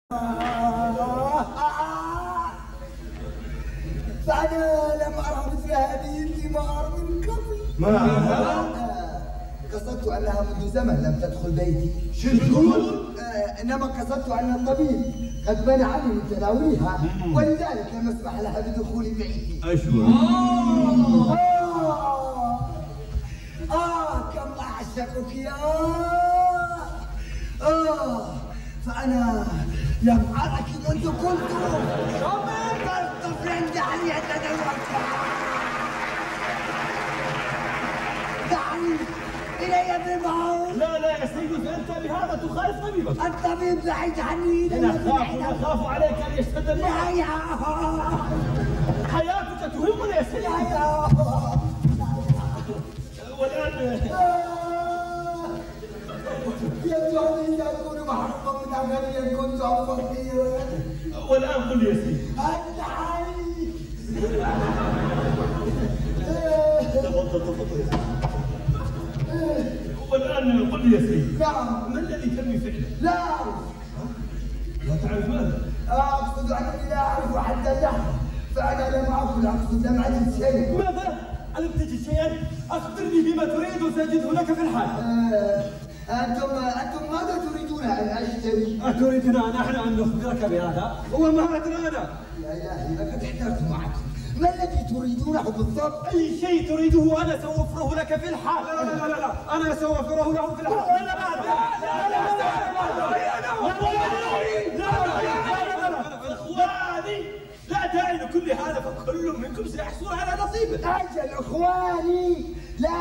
فأنا لم أرى مثل هذه الثمار من قبل. ما قصدت أنها منذ زمن لم تدخل بيتي. شو تقول؟ إنما قصدت أن الطبيب قد منعني من تناولها ولذلك لم أسمح لها بدخول بيتي. أشوى. كم أعشقك يا فأنا لم أرك منذ كنت طفلا دعني أتدورك. دعني إلي بالمعروف. لا يا سيدي، فأنت بهذا تخالف طبيبك. الطبيب بعيد عني. نخاف عليك أن يشتد المرض. حياتك تهمنا يا سيدي. والآن يجعلني أن أكون محروما من عملي كنت فقيرا. والآن قل لي يا سيدي. أنت حي. تفضل. والآن قل لي يا سيدي. نعم. ما الذي تنوي فعله؟ لا أعرف. لا تعرف ماذا؟ أقصد أنني لا أعرف حتى اللحم، فأنا لم أكل، أقصد لم أجد شيء. ماذا؟ ألم تجد شيئا؟ أخبرني بما تريد سأجده لك في الحال. أنتم ماذا تريدون أن أشتري؟ أتريدنا نحن أن نخبرك بهذا؟ وما أدرانا؟ يا إلهي لقد احترت معكم. ما الذي تريدونه بالضبط؟ أي شيء تريده أنا سأوفره لك في الحال. لا أنا سأوفره له في الحال. إخواني لا داعي لكل هذا، فكل منكم سيحصل على نصيبه. أجل إخواني، لا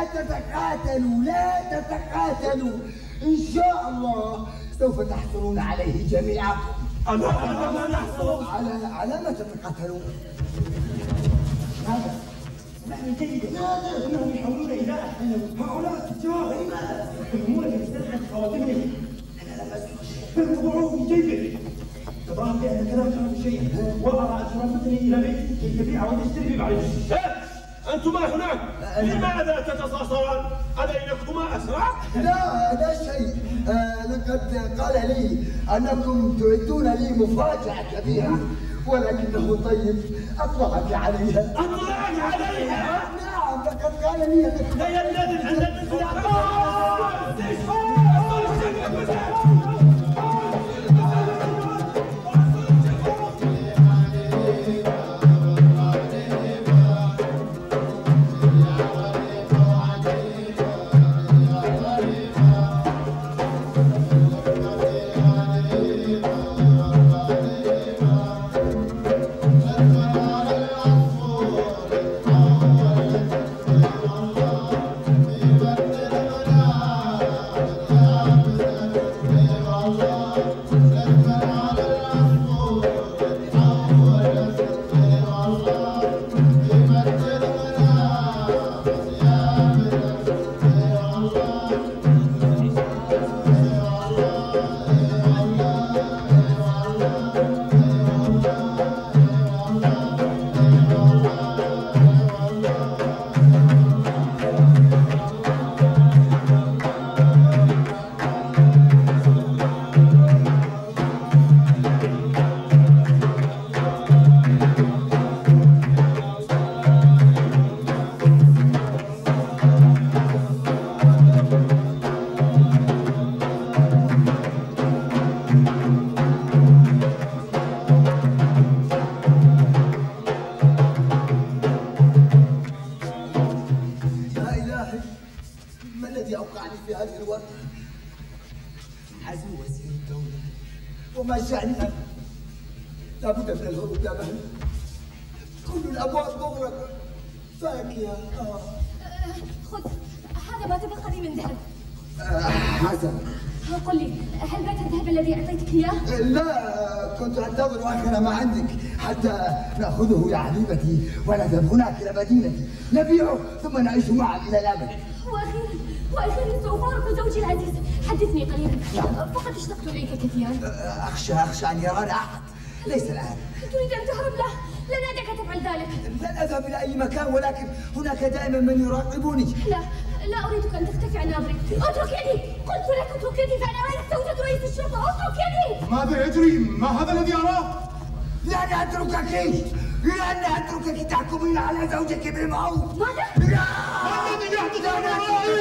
تتقاتلوا، إن شاء الله سوف تحصلون عليه جميعكم. أنا نحصل على ما تتقاتلون؟ هذا اسمعني جيدا. انهم يحاولون ايذاء هؤلاء التجار. لماذا؟ يهمون بمستلزم خواتمهم. انا لم اسمع شيء. انتظروه في جيبه. تظاهر بان كلام شيء، وارى ان شرافتني الى بيتي كي تبيع وتشتري بعد. انتما هناك لماذا تتصاصران؟ أبينكما اسرع؟ لا شيء. لقد قال لي انكم تعدون لي مفاجأة كبيرة، ولكنه طيب أطلعك عليها. أطلعك عليها؟ نعم، لقد قال لي أنكم لا يندد وما شأننا؟ لابد من الهروب يا بهل. كل الأبواب مغلقة. فاكهة. خذ هذا ما تبقى لي من ذهب. حسنا. قل لي، هل بات الذهب الذي أعطيتك إياه؟ لا، كنت أنتظر آخر ما عندك حتى نأخذه يا حبيبتي ونذهب هناك إلى مدينتي نبيعه ثم نعيش معا إلى الأبد. وأخيرا سأفارق زوجي العزيز. حدثني قليلا. فقد اشتقت إليك كثيرا. أخشى أن يرانا أحد. ليس الآن. تريد أن تهرب؟ لا، لن أدعك تفعل ذلك. لن أذهب إلى أي مكان، ولكن هناك دائما من يراقبني. لا لا أريدك أن تختفي عن نظري. اترك يدي، قلت لك اترك يدي، فأنا زوجة رئيس الشرطة. اترك يدي. ماذا يجري؟ ما هذا الذي أراه؟ لن أتركك، لن أتركك تحكمين على زوجك بالموت. ماذا؟ لا! ما الذي يحدث ورائي؟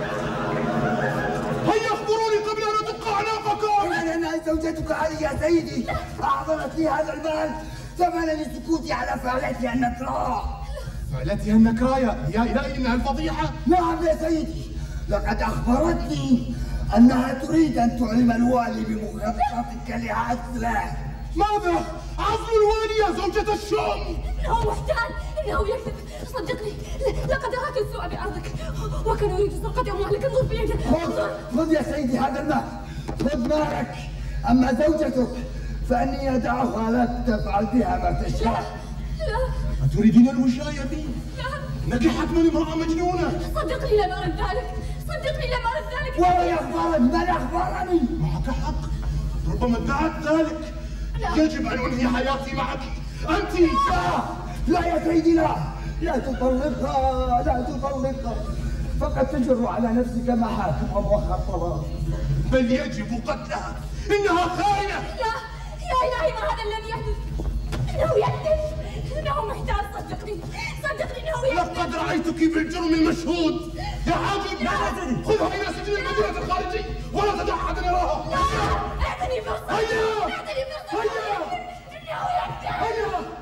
هيا اخبروني قبل أن أدق أعناقكم. أنا زوجتك هذه يا سيدي أعطت لي هذا المال ثمنا لسكوتي على فعلتها النكراء. فعلتها النكراء يا إلهي إنها الفضيحة. نعم يا سيدي، لقد أخبرتني أنها تريد أن تعلم الوالي بمخططك لعزله. ماذا؟ عزل الوالي يا زوجة الشؤم؟ إنه محتال، إنه يكذب. صدقني، لقد أراك السوء بأرضك وكان يريد سرقة أموالك. انظر في يدك. خذ يا سيدي هذا المال، خذ مالك. أما زوجتك فإني أدعوها لك تفعل بها ما تشاء. لا. أتريدين الوشاية بي؟ لا. إنك حتما امرأة مجنونة. صدقني لم أرد ذلك، صدقني لم أرد ذلك. ومن أخبرني؟ من أخبرني؟ معك حق، ربما ادعت ذلك. يجب أن أنهي حياتي معك. أنت لا يا سيدي، لا تطلقها، لا تطلقها، فقد تجر على نفسك محاكم ومؤخر طلاق. بل يجب قتلها، إنها خائنة. لا يا إلهي، ما هذا الذي يحدث؟ إنه يكذب، إنه محتال. صدقني، صدقني إنه يكذب. لقد رأيتك بالجرم المشهود يا حاجب. خذها إلى سجن المدينة الخارجي ولا تدع أحدا يراها. لا، اعطني فرصة. هيا اعطني فرصة. هيا إنه يكذب. هيا.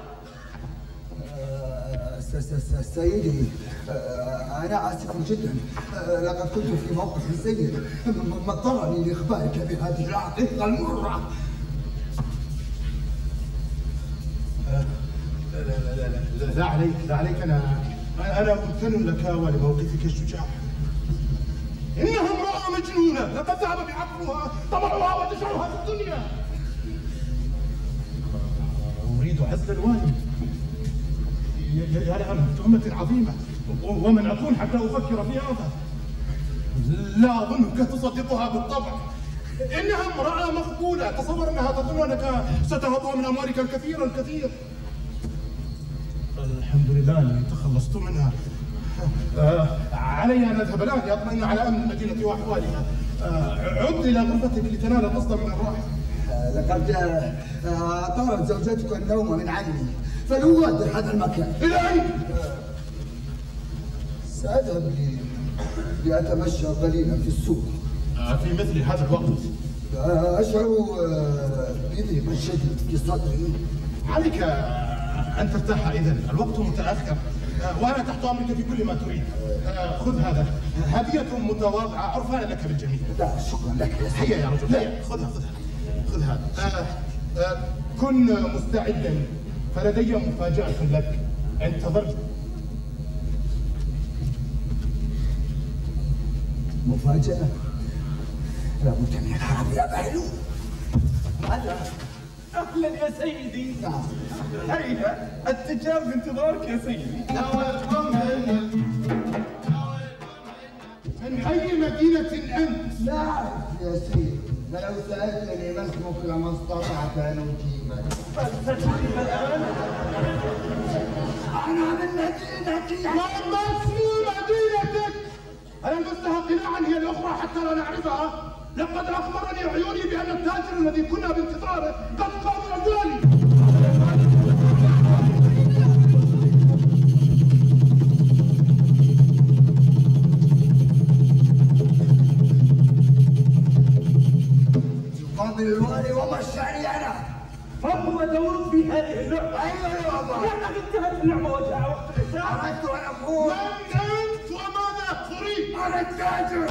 سيدي، أنا آسف جدا، لقد كنت في موقف سيء ما اضطرني لإخبارك بهذه الحقيقة المرة. لا عليك، لا عليك. أنا ممتن لك ولموقفك الشجاع. إنها امرأة مجنونة، لقد ذهب بعقلها، طمعها وتشعرها في الدنيا. أريد عزل الوالي. يا لها من تهمة عظيمة، ومن أكون حتى أفكر في هذا؟ لا أظنك تصدقها بالطبع. إنها امرأة مقبولة، تصور أنها تظن أنك ستهب من أموالك الكثير. الحمد لله أني تخلصت منها. علي أن أذهب الآن لأطمئن على أمن المدينة وأحوالها. عد إلى غرفتك لتنال القصد من الراحة. لقد طارت زوجتك النوم من عني، فلنغادر هذا المكان. إلى أين؟ سأذهب لأتمشى قليلا في السوق. في مثل هذا الوقت أشعر بضيق شديد في صدري. عليك أن ترتاح إذن، الوقت متأخر وأنا تحت أمرك في كل ما تريد. خذ هذا، هدية متواضعة عرفان لك بالجميع. لا شكرا لك يا سيدي. هيا يا رجل، هيا خذ هذا. كن مستعدا، فلدي مفاجأة لك، انتظرني. مفاجأة؟ لابد من الهرب يا بهلول. هلا، أهلا يا سيدي. نعم. هيا، التجار بانتظارك يا سيدي. من أي مدينة أنت؟ لا أعرف يا سيدي، ولو سألتني ما اسمك لما استطعت أن أجيبك. فتجيب الآن؟ أنا من مدينتي. ما اسم مدينتك؟ ألم تستحق قناعا هي الأخرى حتى لا نعرفها؟ لقد أخبرني عيوني بأن التاجر الذي كنا بانتظاره قد قابل الوالي. يقابل الوالي وما الشأن أنا؟ فهو دورك في هذه اللعبة. أيوة يا بابا. لقد انتهت اللعبة وجاء وقت الإشارة. أردت أن أقول من أنت وماذا تريد؟ أنا التاجر.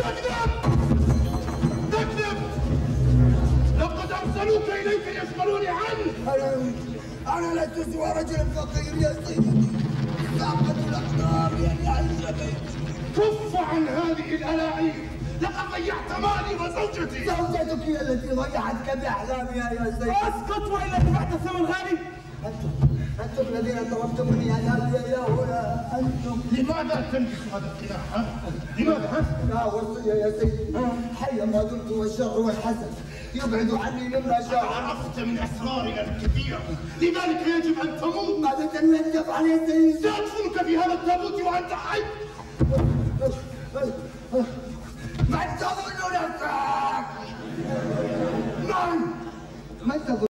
تكذب! لقد أرسلوك إليك يسألوني عنه. أنا لست سوى رجل فقير يا سيدي، ثاقة الأقدار يعني عز بيتي. كف عن هذه الألاعيب، لقد ضيعت مالي وزوجتي. زوجتك هي التي ضيعتك بأحلامها يا سيدي. اسكت وإلا دفعت الثمن غالي. أنتم الذين طلبتموني أن آتي إلى هنا، أنتم. لماذا تلبس هذا القناع؟ لماذا؟ لا وصية يا سيدي، حيا ما دمت والشر والحسد يبعد عني مما شاء. عرفت من أسرارنا الكثيرة، لذلك يجب أن تموت. ماذا تنوي أن تفعل يا سيدي؟ سأدفنك في هذا التابوت وأنت حي.